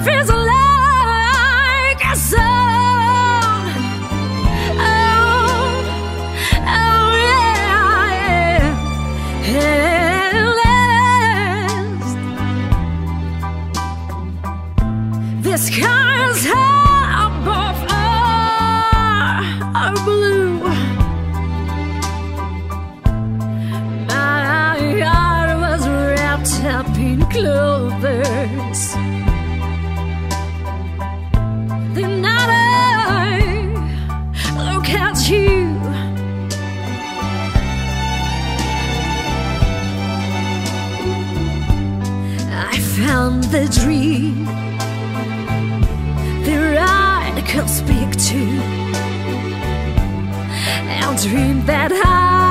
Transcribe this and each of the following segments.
feels like a song. Oh, oh yeah, endless. The skies above are blue. My heart was wrapped up in clovers. The night I look at you, I found the dream that I could speak to, a dream that I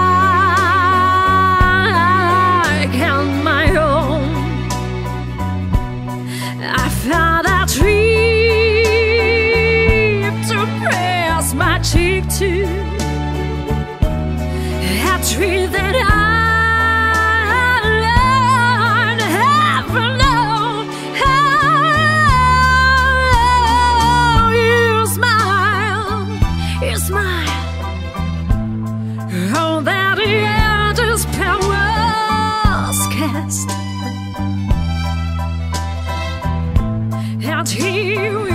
count my own. I found a dream to press my cheek to, a dream that I never know. Oh, you smile, oh, that end is powers cast, and here